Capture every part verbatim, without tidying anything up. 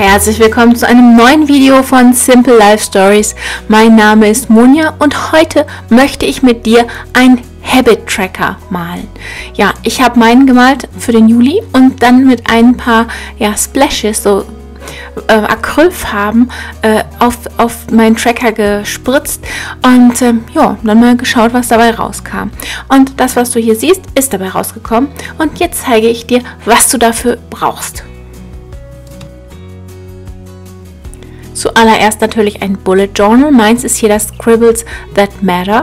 Herzlich willkommen zu einem neuen Video von Simple Life Stories. Mein Name ist Monja und heute möchte ich mit dir ein Habit Tracker malen. Ja, ich habe meinen gemalt für den Juli und dann mit ein paar ja, Splashes, so äh, Acrylfarben äh, auf, auf meinen Tracker gespritzt und äh, ja, dann mal geschaut, was dabei rauskam. Und das, was du hier siehst, ist dabei rausgekommen und jetzt zeige ich dir, was du dafür brauchst. Zuallererst natürlich ein Bullet Journal. Meins ist hier das Scribbles That Matter.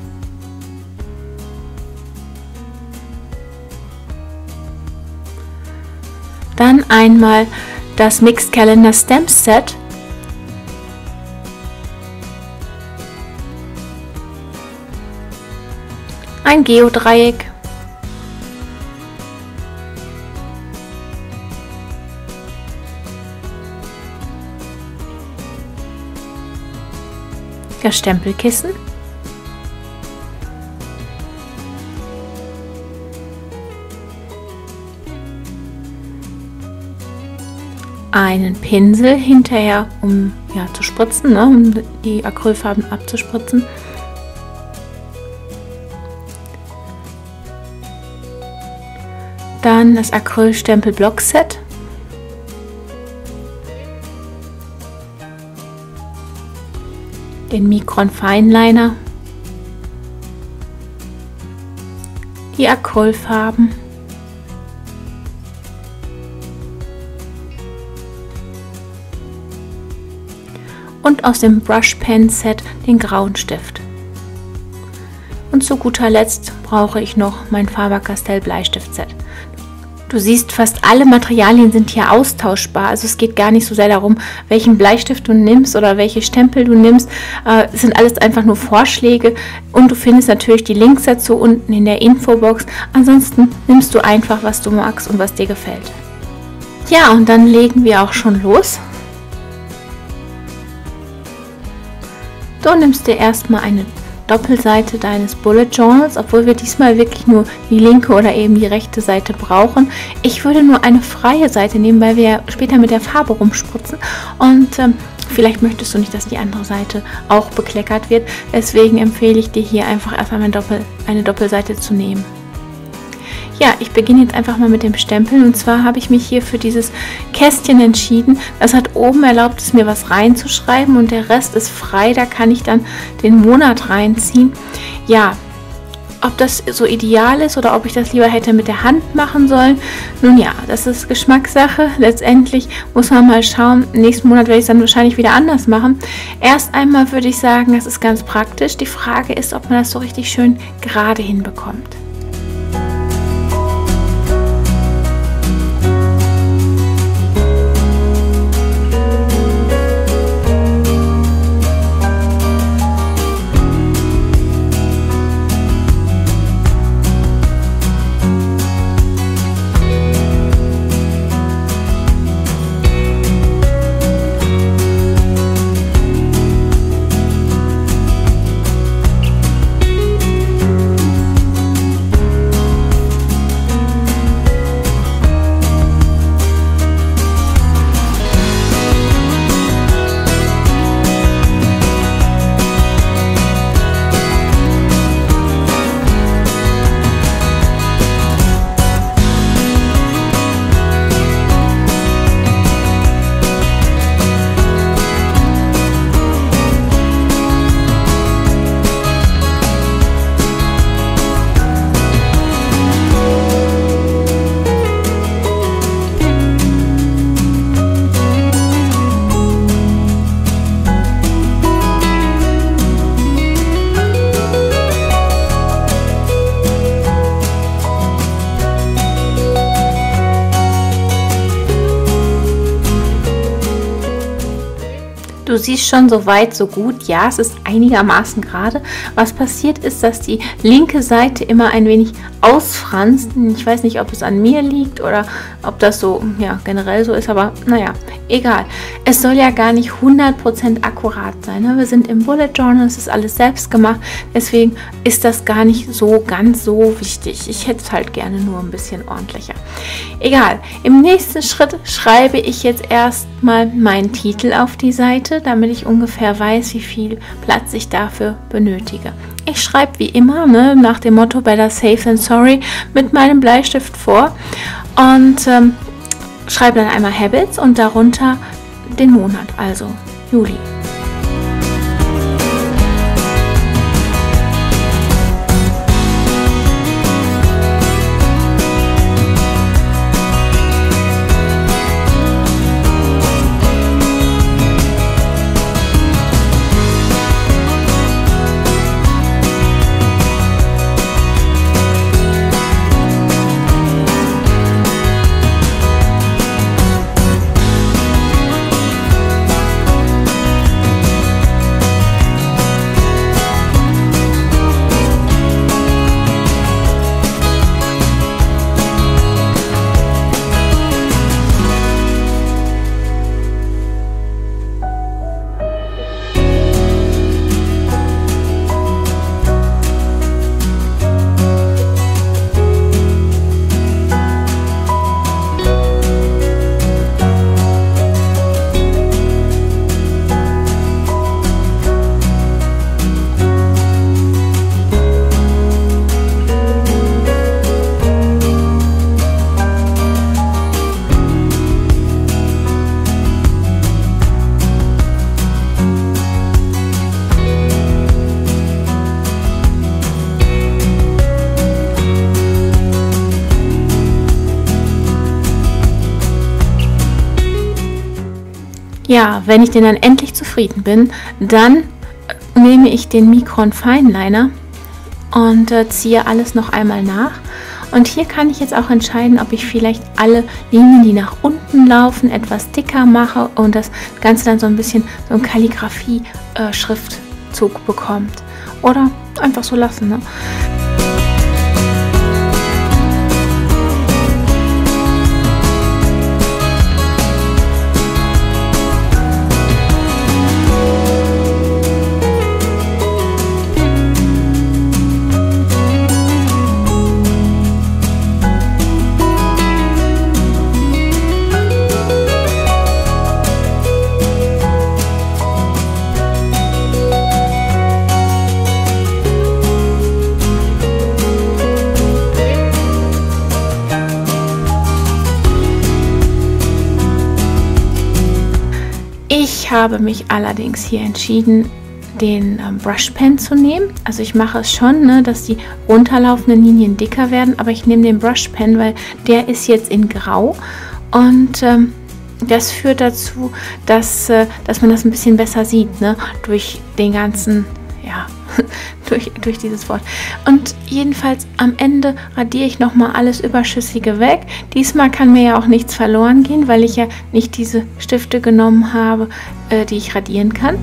Dann einmal das Mixed Calendar Stamps Set. Ein Geodreieck. Das Stempelkissen, einen Pinsel hinterher, um ja, zu spritzen, ne, um die Acrylfarben abzuspritzen, dann das Acrylstempel-Block-Set, den Micron Fineliner, die Acrylfarben und aus dem Brush Pen Set den grauen Stift. Und zu guter Letzt brauche ich noch mein Faber-Castell Bleistift Set. Du siehst, fast alle Materialien sind hier austauschbar, also es geht gar nicht so sehr darum, welchen Bleistift du nimmst oder welche Stempel du nimmst. Äh, es sind alles einfach nur Vorschläge und du findest natürlich die Links dazu unten in der Infobox. Ansonsten nimmst du einfach, was du magst und was dir gefällt. Ja, und dann legen wir auch schon los. Du nimmst dir erstmal eine Doppelseite deines Bullet Journals, obwohl wir diesmal wirklich nur die linke oder eben die rechte Seite brauchen. Ich würde nur eine freie Seite nehmen, weil wir ja später mit der Farbe rumspritzen und ähm, vielleicht möchtest du nicht, dass die andere Seite auch bekleckert wird. Deswegen empfehle ich dir hier einfach erstmal eine, Doppel, eine Doppelseite zu nehmen. Ja, ich beginne jetzt einfach mal mit dem Stempeln und zwar habe ich mich hier für dieses Kästchen entschieden. Das hat oben erlaubt, es mir was reinzuschreiben und der Rest ist frei, da kann ich dann den Monat reinziehen. Ja, ob das so ideal ist oder ob ich das lieber hätte mit der Hand machen sollen, nun ja, das ist Geschmackssache. Letztendlich muss man mal schauen, nächsten Monat werde ich es dann wahrscheinlich wieder anders machen. Erst einmal würde ich sagen, das ist ganz praktisch. Die Frage ist, ob man das so richtig schön gerade hinbekommt. Du siehst schon so weit, so gut. Ja, es ist einigermaßen gerade. Was passiert ist, dass die linke Seite immer ein wenig ausfranst. Ich weiß nicht, ob es an mir liegt oder ob das so, ja, generell so ist, aber naja, egal. Es soll ja gar nicht hundert Prozent akkurat sein. Ne? Wir sind im Bullet Journal, es ist alles selbst gemacht. Deswegen ist das gar nicht so ganz so wichtig. Ich hätte es halt gerne nur ein bisschen ordentlicher. Egal. Im nächsten Schritt schreibe ich jetzt erstmal meinen Titel auf die Seite, damit ich ungefähr weiß, wie viel Platz ich dafür benötige. Ich schreibe wie immer, ne, nach dem Motto Better Safe than Sorry, mit meinem Bleistift vor und ähm, schreibe dann einmal Habits und darunter den Monat, also Juli. Ja, wenn ich denn dann endlich zufrieden bin, dann nehme ich den Micron Fineliner und äh, ziehe alles noch einmal nach. Und hier kann ich jetzt auch entscheiden, ob ich vielleicht alle Linien, die nach unten laufen, etwas dicker mache und das Ganze dann so ein bisschen so ein Kalligrafie-Schriftzug bekommt. Oder einfach so lassen, ne? Ich habe mich allerdings hier entschieden, den ähm, Brush Pen zu nehmen. Also ich mache es schon, ne, dass die runterlaufenden Linien dicker werden, aber ich nehme den Brush Pen, weil der ist jetzt in Grau und ähm, das führt dazu, dass, äh, dass man das ein bisschen besser sieht, ne, durch den ganzen, ja, durch, durch dieses Wort. Und jedenfalls am Ende radiere ich nochmal alles Überschüssige weg. Diesmal kann mir ja auch nichts verloren gehen, weil ich ja nicht diese Stifte genommen habe, äh, die ich radieren kann.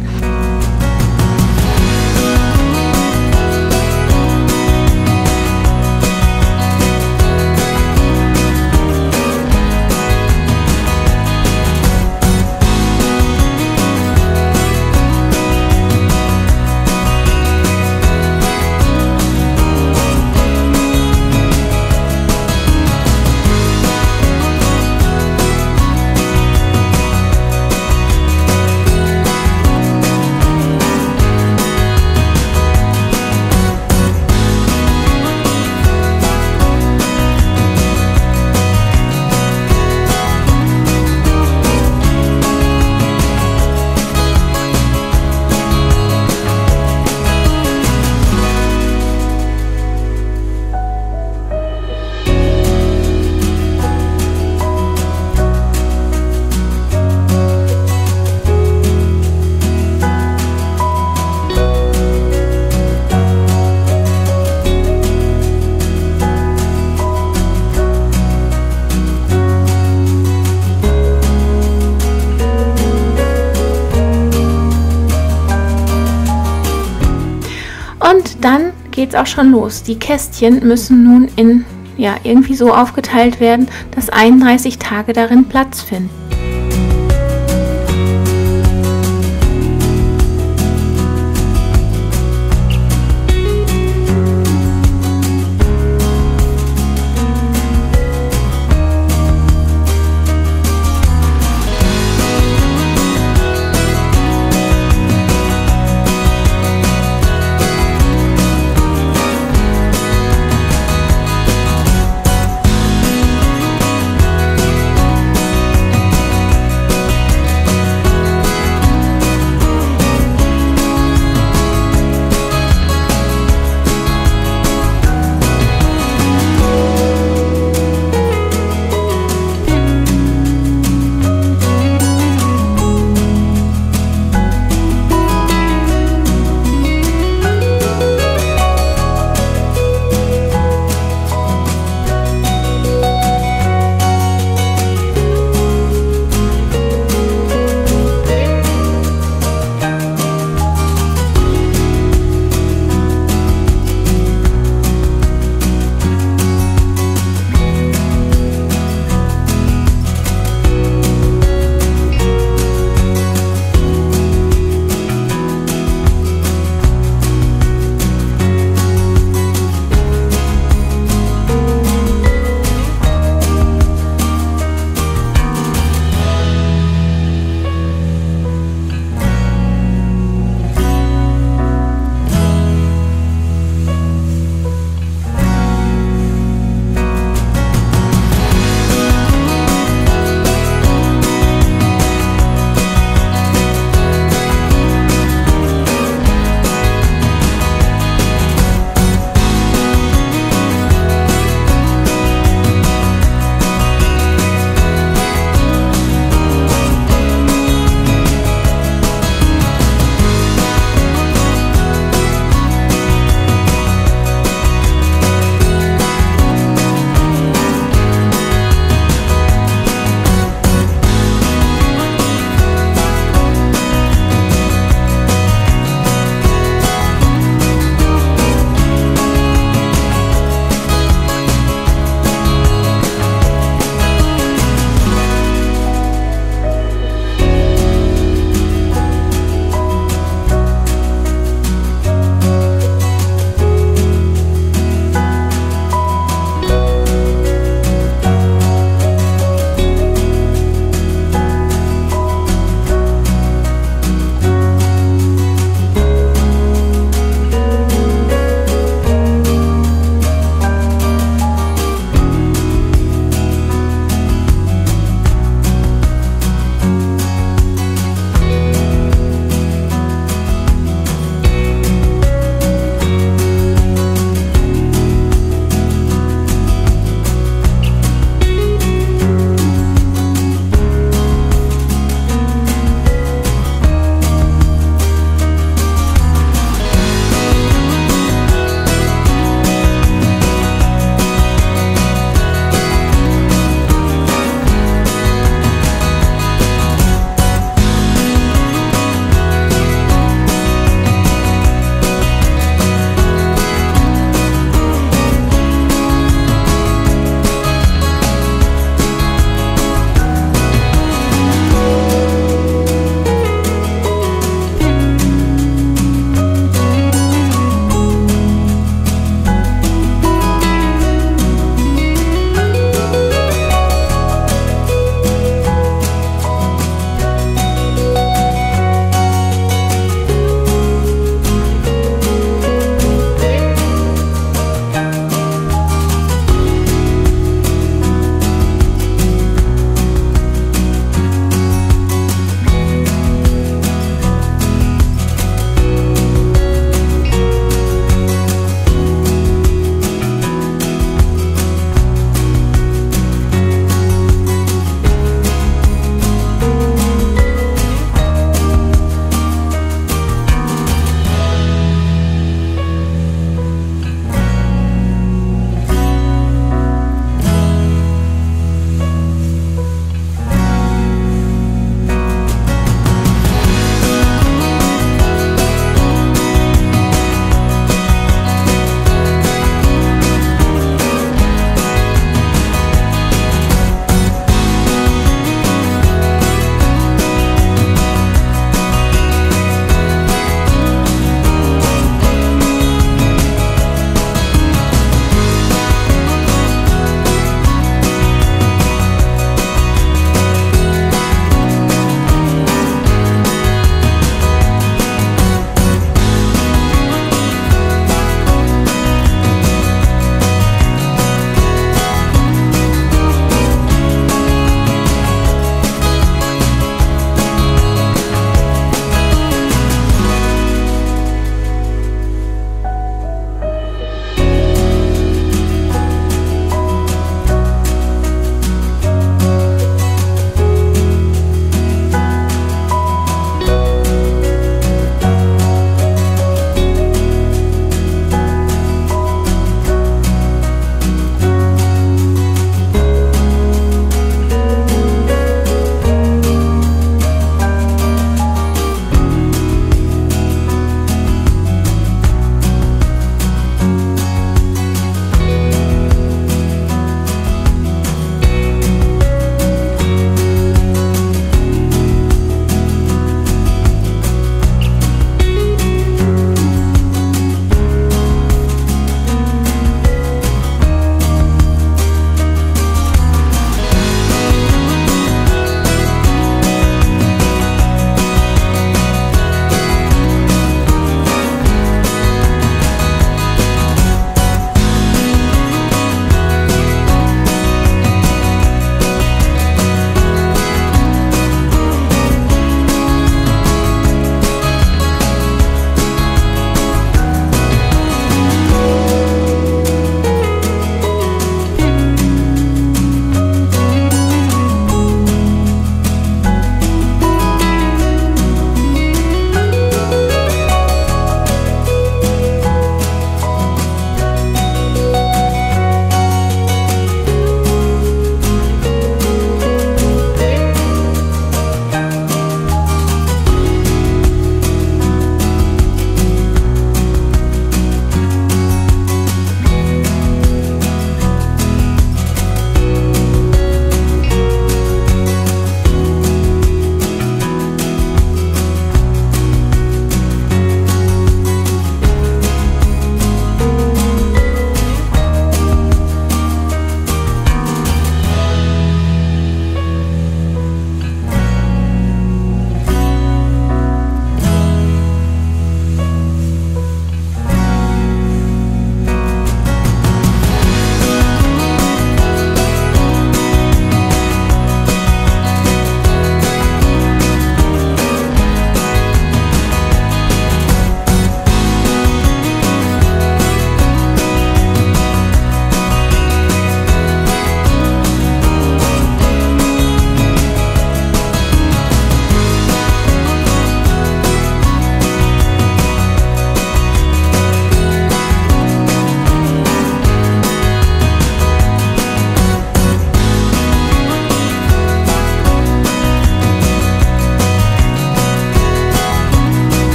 jetzt auch schon los. Die Kästchen müssen nun in, ja, irgendwie so aufgeteilt werden, dass einunddreißig Tage darin Platz finden.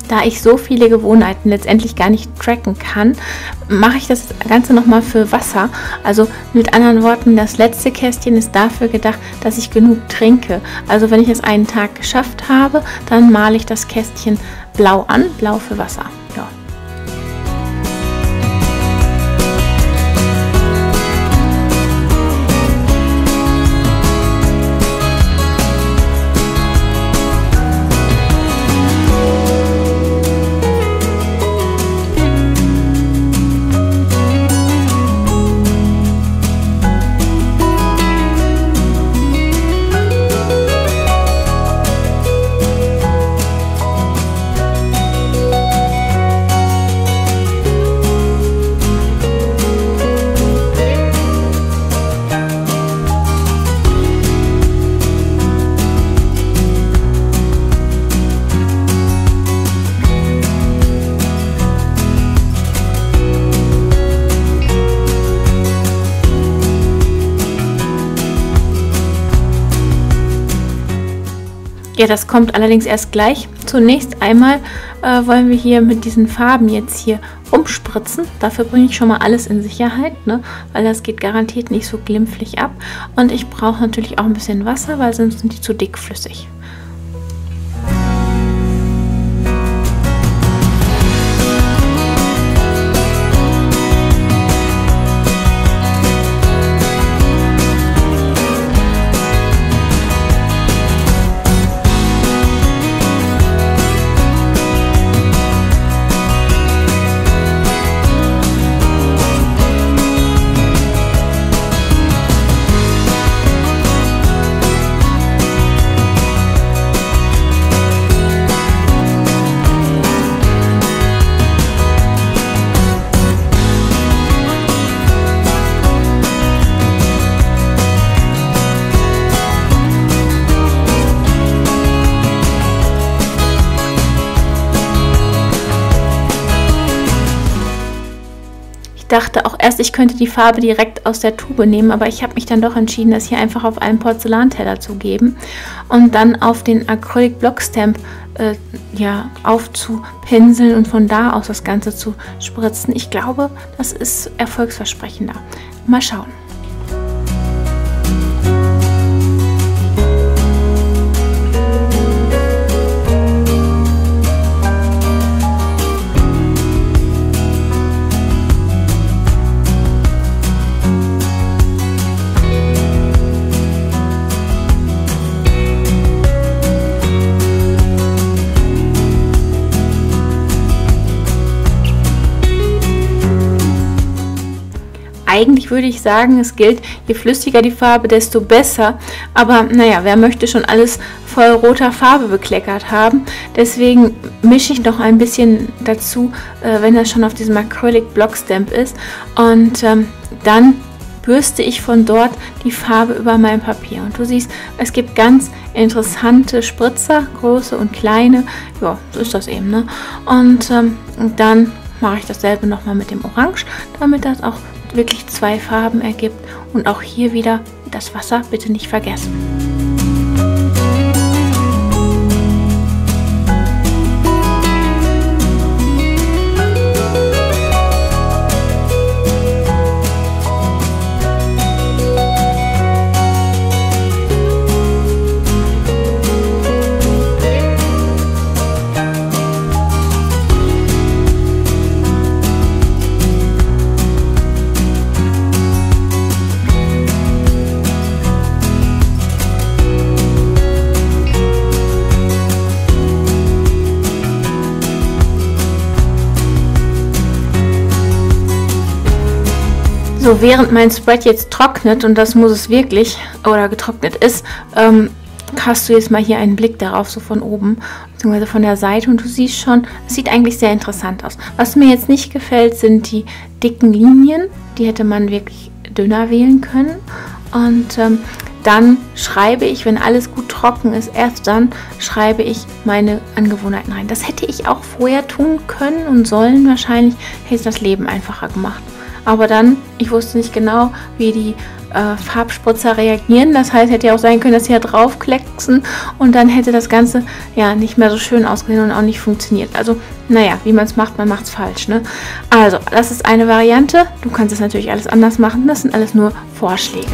Da ich so viele Gewohnheiten letztendlich gar nicht tracken kann, mache ich das Ganze nochmal für Wasser. Also mit anderen Worten, das letzte Kästchen ist dafür gedacht, dass ich genug trinke. Also wenn ich es einen Tag geschafft habe, dann male ich das Kästchen blau an, blau für Wasser. Ja. Ja, das kommt allerdings erst gleich. Zunächst einmal äh, wollen wir hier mit diesen Farben jetzt hier umspritzen. Dafür bringe ich schon mal alles in Sicherheit, ne? Weil das geht garantiert nicht so glimpflich ab. Und ich brauche natürlich auch ein bisschen Wasser, weil sonst sind die zu dickflüssig. Ich dachte auch erst, ich könnte die Farbe direkt aus der Tube nehmen, aber ich habe mich dann doch entschieden, das hier einfach auf einen Porzellanteller zu geben und dann auf den Acrylic Block Stamp äh, ja, aufzupinseln und von da aus das Ganze zu spritzen. Ich glaube, das ist erfolgsversprechender. Mal schauen. Eigentlich würde ich sagen, es gilt, je flüssiger die Farbe, desto besser. Aber naja, wer möchte schon alles voll roter Farbe bekleckert haben? Deswegen mische ich noch ein bisschen dazu, äh, wenn das schon auf diesem Acrylic Block Stamp ist. Und ähm, dann bürste ich von dort die Farbe über mein Papier. Und du siehst, es gibt ganz interessante Spritzer, große und kleine. Ja, so ist das eben, ne? Und ähm, dann mache ich dasselbe nochmal mit dem Orange, damit das auch wirklich zwei Farben ergibt. Und auch hier wieder das Wasser bitte nicht vergessen. So, während mein Spread jetzt trocknet, und das muss es wirklich, oder getrocknet ist, ähm, hast du jetzt mal hier einen Blick darauf, so von oben, beziehungsweise von der Seite, und du siehst schon, es sieht eigentlich sehr interessant aus. Was mir jetzt nicht gefällt, sind die dicken Linien, die hätte man wirklich dünner wählen können. Und ähm, dann schreibe ich, wenn alles gut trocken ist, erst dann schreibe ich meine Angewohnheiten rein. Das hätte ich auch vorher tun können und sollen wahrscheinlich, hätte das Leben einfacher gemacht. Aber dann, ich wusste nicht genau, wie die äh, Farbspritzer reagieren. Das heißt, hätte ja auch sein können, dass sie ja draufklecksen und dann hätte das Ganze ja nicht mehr so schön ausgesehen und auch nicht funktioniert. Also, naja, wie man es macht, man macht es falsch, ne? Also, das ist eine Variante. Du kannst es natürlich alles anders machen. Das sind alles nur Vorschläge.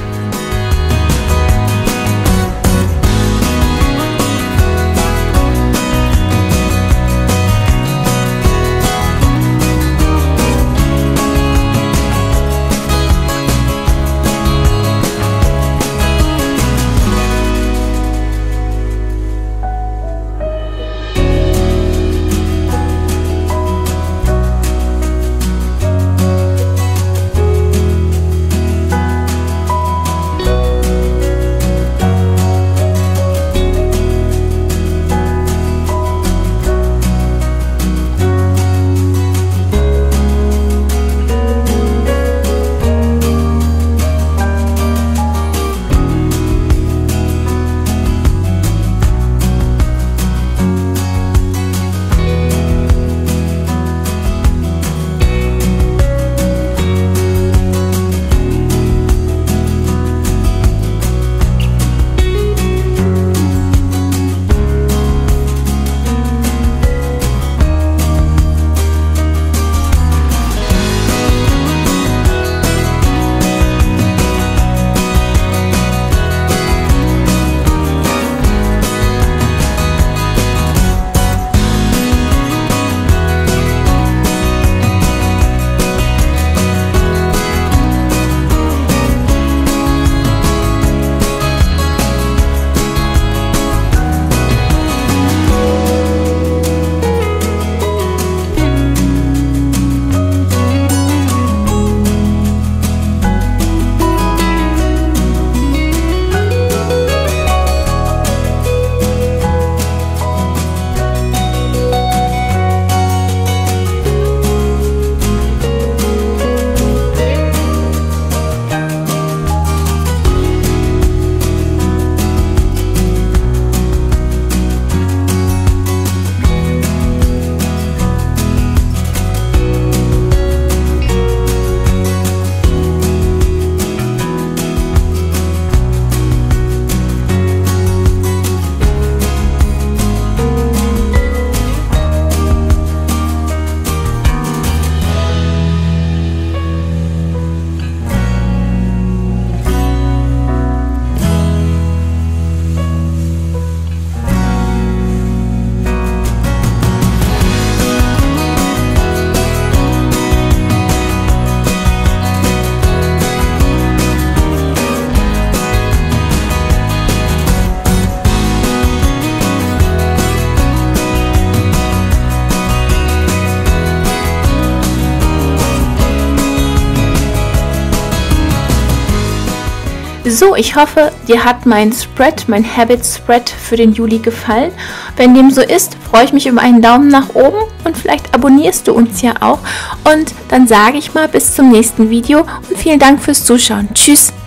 So, ich hoffe, dir hat mein Spread, mein Habit Spread für den Juli gefallen. Wenn dem so ist, freue ich mich über einen Daumen nach oben und vielleicht abonnierst du uns ja auch. Und dann sage ich mal bis zum nächsten Video und vielen Dank fürs Zuschauen. Tschüss!